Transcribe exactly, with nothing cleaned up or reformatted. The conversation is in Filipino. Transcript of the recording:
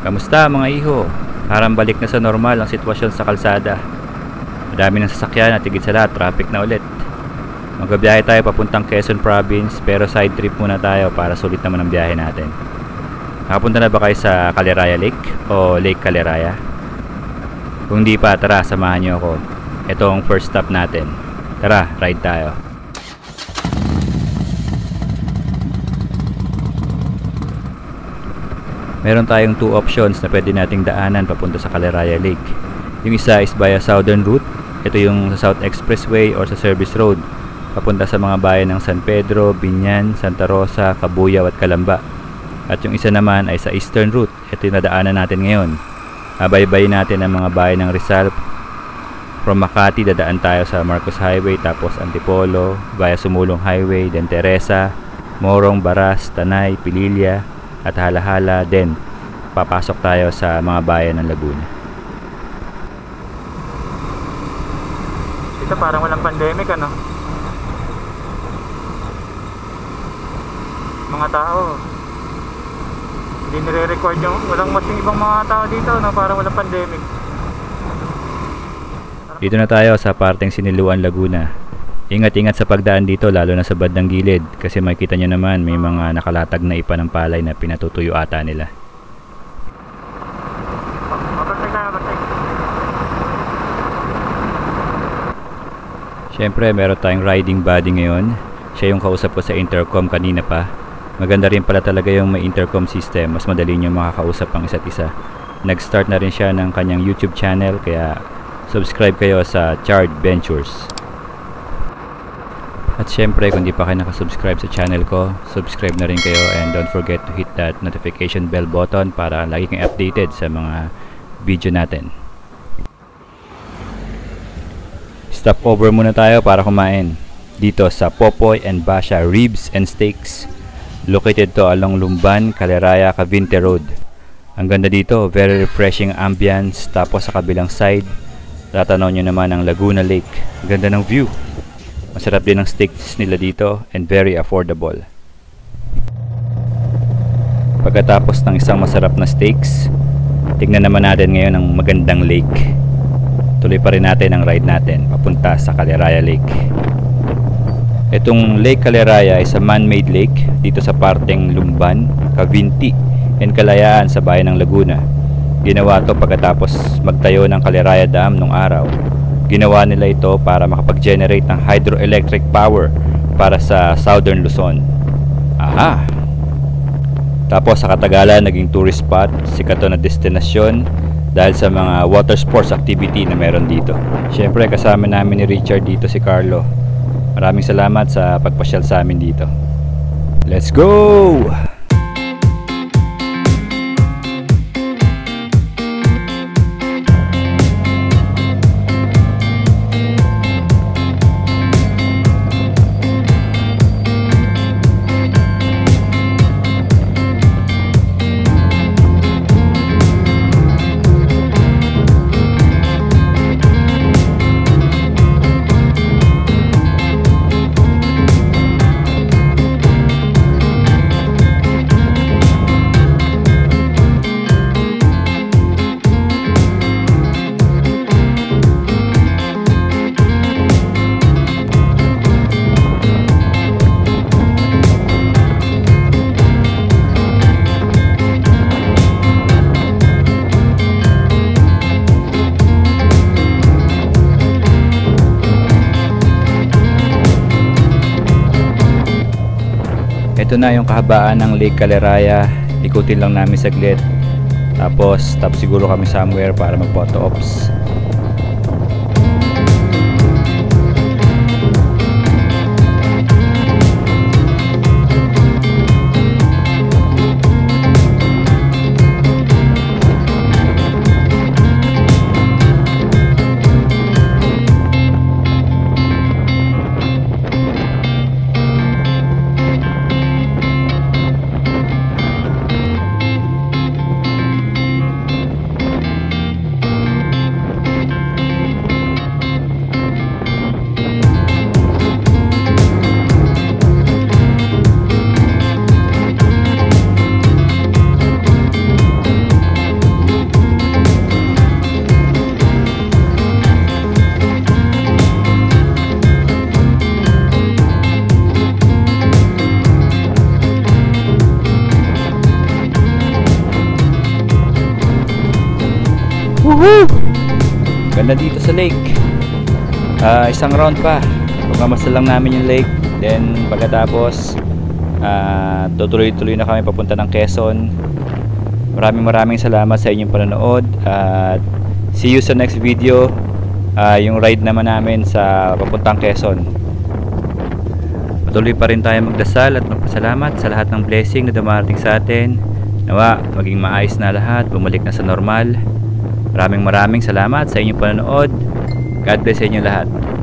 Kamusta mga iho? Parang balik na sa normal ang sitwasyon sa kalsada. Madami ng sasakyan at higit sa lahat, traffic na ulit. Magbabiyahe tayo papuntang Quezon Province pero side trip muna tayo para sulit naman ang biyahe natin. Nakapunta na ba kayo sa Caliraya Lake o Lake Caliraya? Kung di pa, tara samahan niyo ako. Ito ang first stop natin. Tara, ride tayo. Meron tayong two options na pwede nating daanan papunta sa Caliraya Lake. Yung isa is via southern route. Ito yung sa South Expressway or sa Service Road papunta sa mga bayan ng San Pedro, Biñan, Santa Rosa, Cabuyao at Calamba. At yung isa naman ay sa eastern route. Ito yung nadaanan natin ngayon. Abaybay natin ang mga bayan ng Rizal. From Makati, dadaan tayo sa Marcos Highway, tapos Antipolo, via Sumulong Highway, then Teresa, Morong, Baras, Tanay, Pililla, at Hala-Hala. Then papasok tayo sa mga bayan ng Laguna. Ito parang walang pandemic, ano? Mga tao hindi nire-record yung walang masing ibang mga tao dito, no? Parang walang pandemic. Dito na tayo sa parteng Siniluan, Laguna. Ingat-ingat sa pagdaan dito, lalo na sa bandang gilid, kasi makikita nyo naman may mga nakalatag na ipa ng palay na pinatutuyo ata nila. Siyempre meron tayong riding buddy ngayon. Siya yung kausap ko sa intercom kanina pa. Maganda rin pala talaga yung may intercom system, mas madali nyo makakausap ang isa't isa. Nag-start na rin siya ng kanyang YouTube channel, kaya subscribe kayo sa Chard Ventures. At syempre kung di pa kayo nakasubscribe sa channel ko, subscribe na rin kayo, and don't forget to hit that notification bell button para lagi kang updated sa mga video natin. Stop over muna tayo para kumain dito sa Popoy and Basha Ribs and Steaks. Located to along Lumban, Caliraya, Cavite Road. Ang ganda dito, very refreshing ambience. Tapos sa kabilang side, tatanaw nyo naman ang Laguna Lake. Ganda ng view. Masarap din ang steaks nila dito and very affordable. Pagkatapos ng isang masarap na steaks, tignan naman natin ngayon ang magandang lake. Tuloy pa rin natin ang ride natin papunta sa Caliraya Lake. Itong Lake Caliraya is a man-made lake dito sa parteng Lumban, Cavite, and Kalayaan sa bayan ng Laguna. Ginawa to pagkatapos magtayo ng Caliraya Dam nung araw. Ginawa nila ito para makapag-generate ng hydroelectric power para sa Southern Luzon. Aha! Tapos sa katagalan, naging tourist spot, sikat to na destinasyon dahil sa mga water sports activity na meron dito. Siyempre kasama namin ni Richard dito si Carlo. Maraming salamat sa pagpasyal sa amin dito. Let's go! Ito na yung kahabaan ng Lake Caliraya. Ikutin lang namin saglit. Tapos stop siguro kami somewhere para mag photo ops. Woohoo! Ganda dito sa lake. Uh, isang round pa. Pagmamasal lang namin yung lake. Then pagkatapos uh, tutuloy-tuloy na kami papunta ng Quezon. Maraming maraming salamat sa inyong panonood. At uh, see you sa next video. Uh, yung ride naman namin sa papuntang Quezon. Patuloy pa rin tayo magdasal at magpasalamat sa lahat ng blessing na dumarating sa atin. Nawa, maging maayos na lahat, bumalik na sa normal. Maraming maraming salamat sa inyong panonood. God bless sa inyo lahat.